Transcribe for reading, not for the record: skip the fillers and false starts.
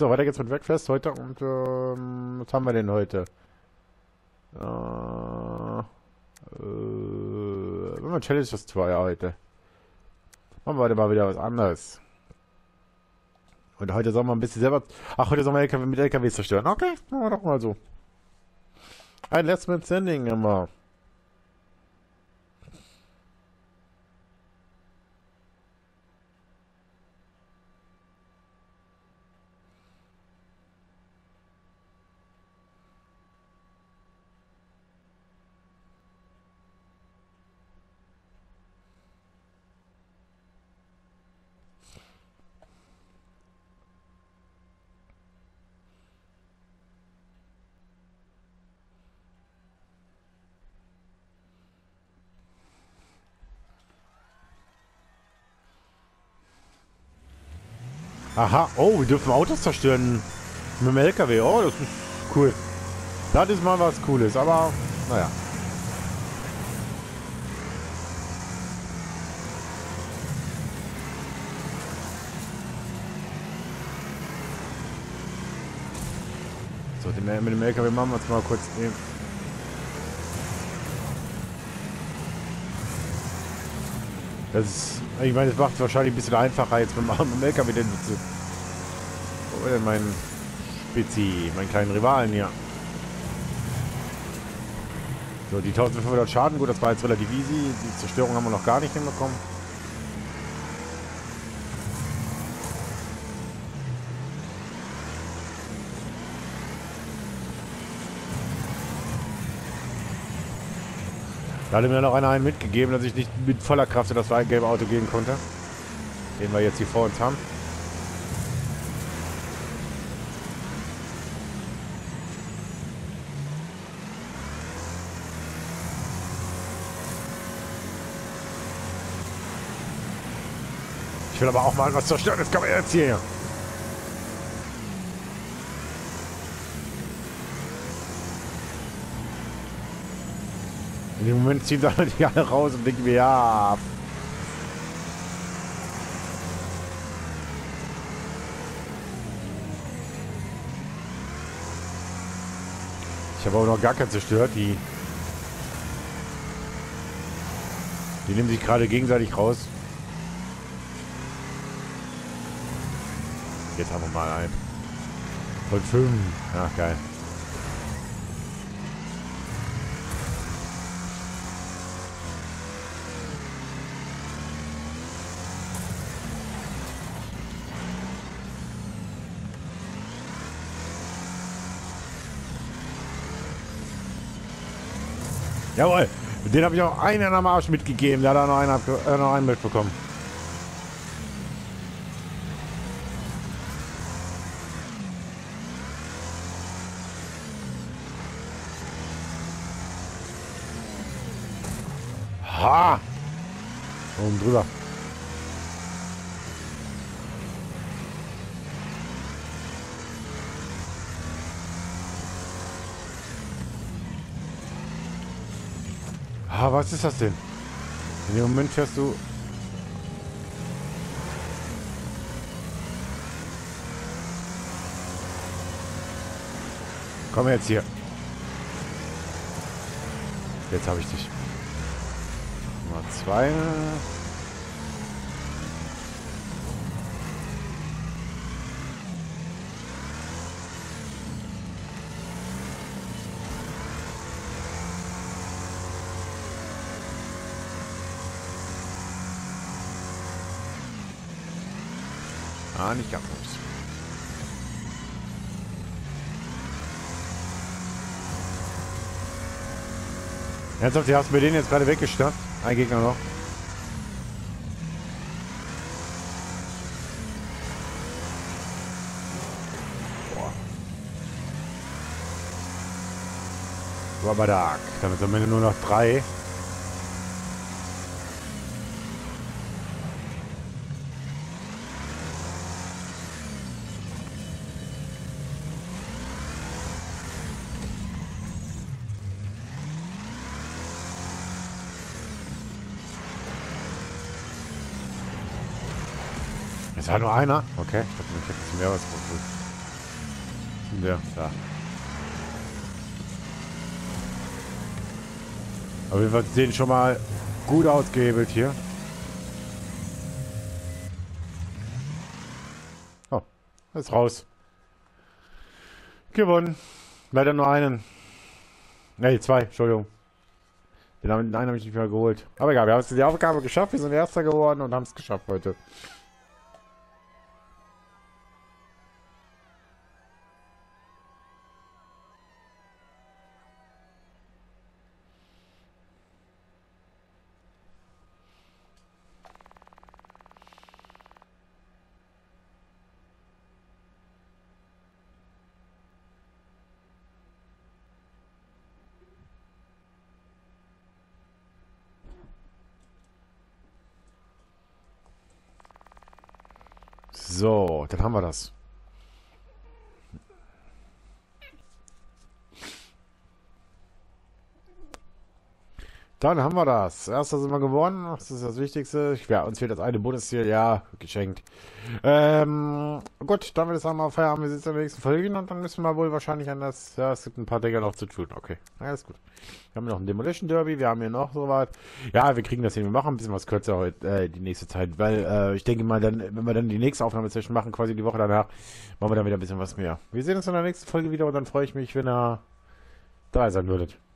So, weiter geht's mit Wreckfest heute und was haben wir denn heute? Wir haben Challenges 2 heute. Machen wir heute mal wieder was anderes. Und heute sollen wir ein bisschen selber... Ach, heute sollen wir LKW mit LKW zerstören. Okay, machen wir doch mal so. Ein Last Man Standing immer. Aha, oh, wir dürfen Autos zerstören mit dem LKW. Oh, das ist cool. Das ist mal was Cooles, aber naja. So, mit dem LKW machen wir uns mal kurz. Das ist, ich meine, es macht es wahrscheinlich ein bisschen einfacher jetzt mit dem LKW den zu. Wo ist denn mein Spezi, meinen kleinen Rivalen hier? So, die 1500 Schaden, gut, das war jetzt relativ easy. Die Zerstörung haben wir noch gar nicht hinbekommen. Da hat mir noch einer einen mitgegeben, dass ich nicht mit voller Kraft in das gelbe Auto gehen konnte. Den wir jetzt hier vor uns haben. Ich will aber auch mal was zerstören, das kann man jetzt hier. In dem Moment ziehen sie die alle raus und denken mir, ja. Ich habe auch noch gar keinen zerstört. Die nehmen sich gerade gegenseitig raus. Jetzt haben wir mal einen. Von 5. Ja, geil. Jawohl, den habe ich auch einen am Arsch mitgegeben. Der hat auch noch einen mitbekommen. Ha! Oben drüber. Ah, was ist das denn? In dem Moment fährst du... Komm jetzt hier. Jetzt habe ich dich. Nummer 2. Ah, nicht ganz. Ernsthaft, die hast du mir den jetzt gerade weggeschnappt? Ein Gegner noch. Boah. Rubberduck. Damit sind am Ende nur noch 3. Es war nur einer? Okay, ich dachte, ich hätte ein bisschen mehr was. Ja, ja. Aber wir sehen schon mal gut ausgehebelt hier. Oh, ist raus. Gewonnen. Leider nur einen. Nee, zwei, Entschuldigung. Den einen habe ich nicht mehr geholt. Aber egal, wir haben die Aufgabe geschafft. Wir sind Erster geworden und haben es geschafft heute. So, dann haben wir das. Dann haben wir das. Erster sind wir gewonnen. Das ist das Wichtigste. Ja, uns fehlt das eine Bundesziel. Ja, geschenkt. Gut, dann würde ich sagen, mal Feierabend. Wir sehen uns in der nächsten Folge wieder und dann müssen wir wohl wahrscheinlich an das... Ja, es gibt ein paar Dinge noch zu tun. Okay, ja, alles gut. Wir haben noch ein Demolition Derby. Wir haben hier noch so was. Ja, wir kriegen das hin. Wir machen ein bisschen was kürzer heute, die nächste Zeit. Weil, ich denke mal, dann, wenn wir dann die nächste Aufnahmesession machen, quasi die Woche danach, machen wir dann wieder ein bisschen was mehr. Wir sehen uns in der nächsten Folge wieder und dann freue ich mich, wenn ihr dabei sein würdet.